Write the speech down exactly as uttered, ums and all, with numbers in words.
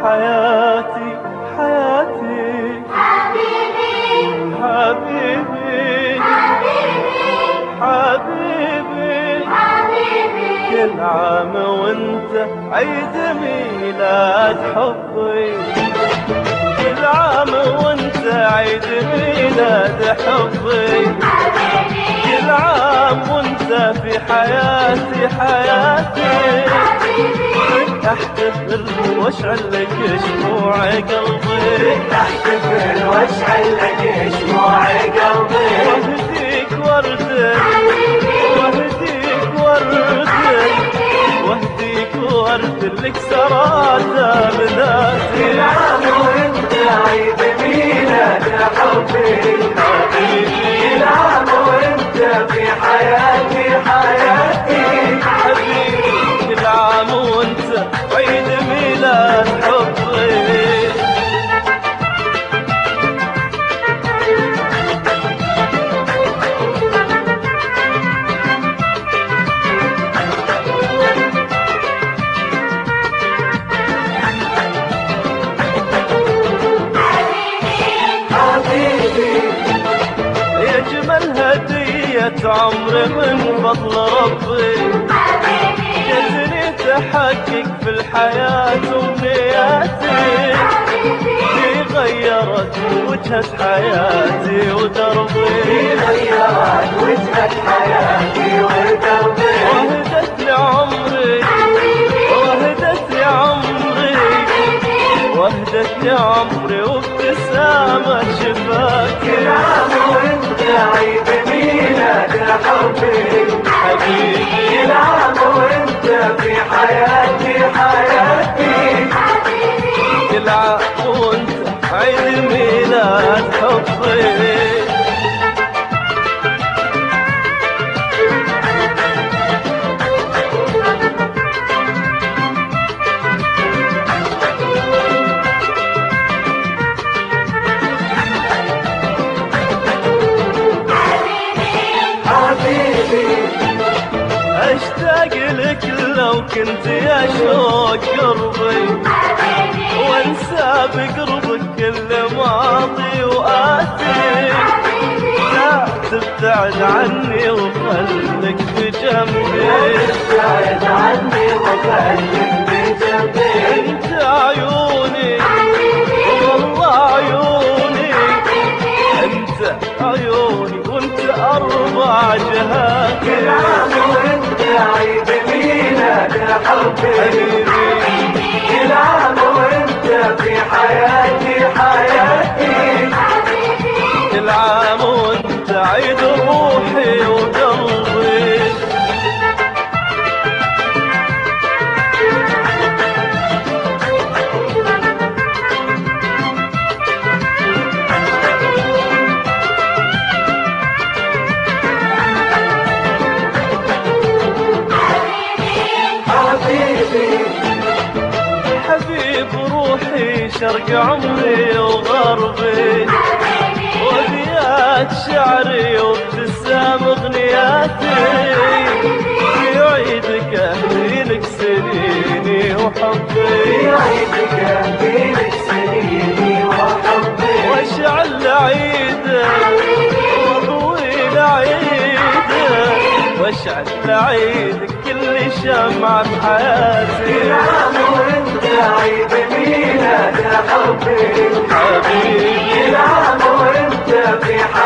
حياتي حياتي حبيبي حبيبي حبيبي حبيبي كل عام وانت عيد ميلاد حبي، كل عام وانت عيد ميلاد حبي، كل عام وانت في حياتي حياتي احتفل واشعل لك شموع قلبي، احتفل واشعل لك شموع قلبي، واهديك وردك واهديك وردك واهديك ورد لك سراته بذاتي. كل عام وانت عيد ميلاد حبي، كل عام وانت في حياتي حياتي حبيبي كل عام وانت عيد ميلاد حبي. يا جمل هدية عمري من فضل ربي، جزني تحقق في الحياة أمنياتي، اللي غيرت وجهة حياتي ودربي، غيرت وجهة حياتي ودربي، وهدت لعمري وهدت لعمري وهدت لعمري وابتسامة شفاك. كل عام وانت عيد ميلاد حبي، حبيبي كل عام وانت في حياتي حياتي كل عام وانت عيد ميلاد حبي. اشتاق لك لو كنت يا شوق قربي، وانسى بقربك كل ماضي وآتي، لا تبتعد عني وخلك بجنبي، ابتعد عني وخليك بجنبي، انت عيوني والله عيوني، انت عيوني وانت اربع جهات. كل عام وانت عيد ميلاد حبي، كل عام وانت في حياتي حياتي كل عام وانت عيد روحي وقلبي. حبيب روحي شرق عمري وغربي، وابيات شعري وابتسام اغنياتي، في عيدك اهدي لك سنيني وحبي، عيدك اهديلك سنيني وحبي، واشعل عيدك واضوي عيدك واشعل عيدك كل شمعة في حياتي. كل عام وانت عيد ميلاد حبي، حبيبي كل عام وانت في حياتي